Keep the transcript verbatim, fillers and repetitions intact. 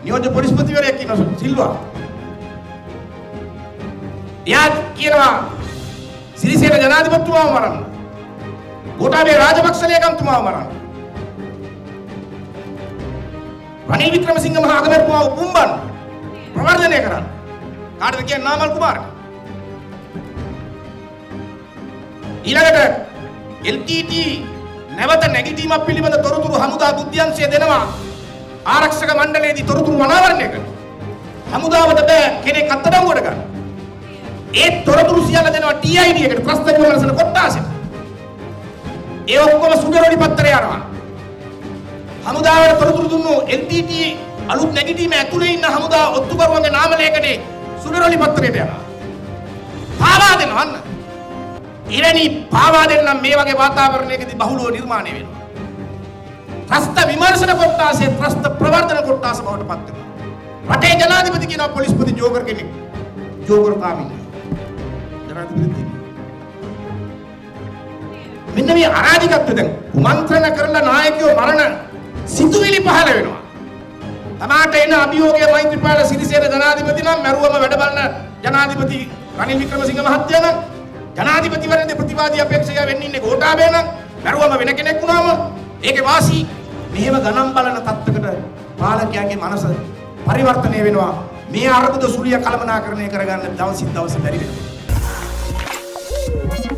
නියෝජ්‍ය පොලිස්පතිවරයෙක් ඉන්නවා සිල්වා. එයා කියනවා සිරිසේන ජනාධිපතිතුමාව මරන්න. ගෝඨාභය රාජපක්ෂ ලේකම්තුමාව මරන්න. රනිල් වික්‍රමසිංහ මහ අගමැතිතුමාව පුම්බන්න. ප්‍රවර්ධනය කරන්න. කාටද කියන්නේ නාමල් කුමාරට. ඊළඟට එල් ටී ටී නැවත නැගිටීමක් පිළිබඳ තොරතුරු හමුදා බුද්ධ්‍යංශය දෙනවා. ආරක්ෂක මණ්ඩලයේදී තොරතුරු අනාවරණය කරනවා. හමුදාවට බෑ කෙනෙක් අත්අඩංගුවට ගන්න. ඒ තොරතුරු සියල්ල දෙනවා ටී අයි ඩී එකට ප්‍රස්ථ විමර්ශන කොට්ටාසෙට. ඒ ඔක්කොම සුඩරොඩි පත්‍රය යනවා. හමුදාවට තොරතුරු දුන්නු එල් ටී ටී අලුත් නැගිටීම ඇතුලේ ඉන්න හමුදා ඔත්තුකරුවන්ගේ නාම ලේඛනයේ සුඩරොඩි පත්‍රයට යනවා. පාවා දෙනවා අන්න. ඉරණි පාවා දෙන්න මේ වගේ වාතාවරණයකදී බහුලව නිර්මාණය වෙනවා. ප්‍රස්ථ විමර්ශන කොට්ටාසයේ ප්‍රස්ථ ප්‍රවර්ධන කොට්ටාස බවට පත් වෙනවා. රටේ ජනාධිපති කියනවා පොලිස්පති ජෝකර් කෙනෙක්. ජෝකර් කාමින්. ජනාධිපති මෙන්න මේ අරාජිකත්වය දැන් කුමන්ත්‍රණ කරලා නායකයෝ මරණ සිතුවිලි පහළ වෙනවා. තමාට එන අභියෝගය මෛත්‍රීපාල සිරිසේන ජනාධිපති නම් මරුවම වැඩ බලන ජනාධිපති රනිල් වික්‍රමසිංහ මහත්තයා නම් ජනාධිපතිවරණයේ ප්‍රතිවාදී අපේක්ෂකයා වෙන්න ඉන්නේ ගෝඨාභය නම් මරුවම වෙන කෙනෙක් වුණාම ඒකේ වාසි මෙහෙම ගණන් බලන තත්ත්වයකට පාලකයාගේ මනස පරිවර්තනය වෙනවා. මේ අර්බුද සුලිය කළමනාකරණය කරගන්න දවසින් දවස බැරි වෙනවා.